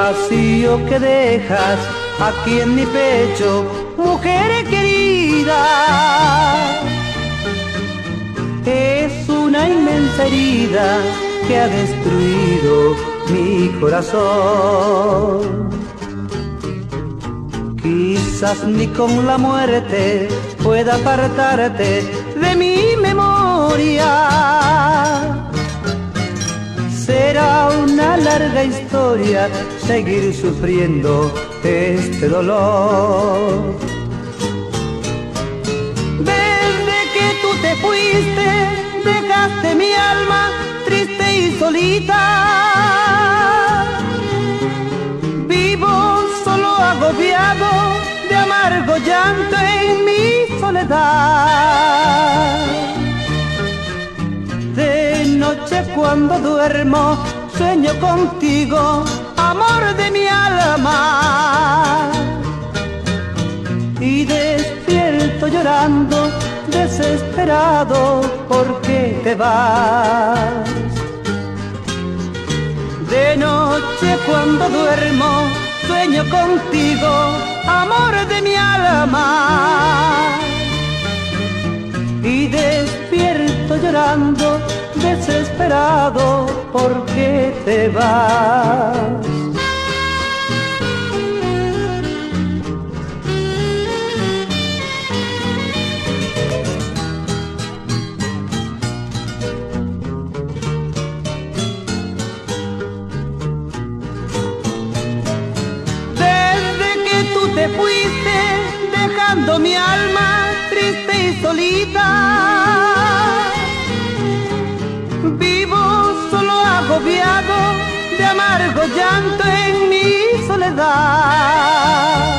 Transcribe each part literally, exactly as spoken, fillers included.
vacío que dejas aquí en mi pecho, mujer querida, es una inmensa herida que ha destruido mi corazón. Quizás ni con la muerte pueda apartarte de mi memoria. Será una larga historia seguir sufriendo este dolor. Desde que tú te fuiste, dejaste mi alma triste y solita. Vivo solo agobiado de amargo llanto en mi soledad. De noche cuando duermo sueño contigo, amor de mi alma, y despierto llorando, desesperado porque te vas. De noche cuando duermo sueño contigo, amor de mi alma, y despierto llorando, desesperado porque te vas. Te fuiste dejando mi alma triste y solita. Vivo solo agobiado de amargo llanto en mi soledad.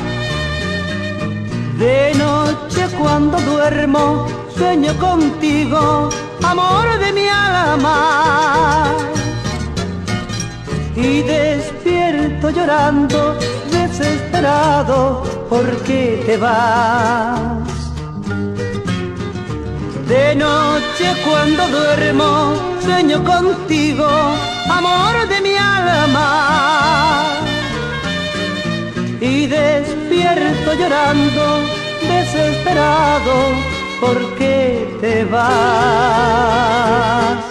De noche cuando duermo sueño contigo, amor de mi alma, y despierto llorando, desesperado porque te vas. De noche cuando duermo sueño contigo, amor de mi alma, y despierto llorando, desesperado porque te vas.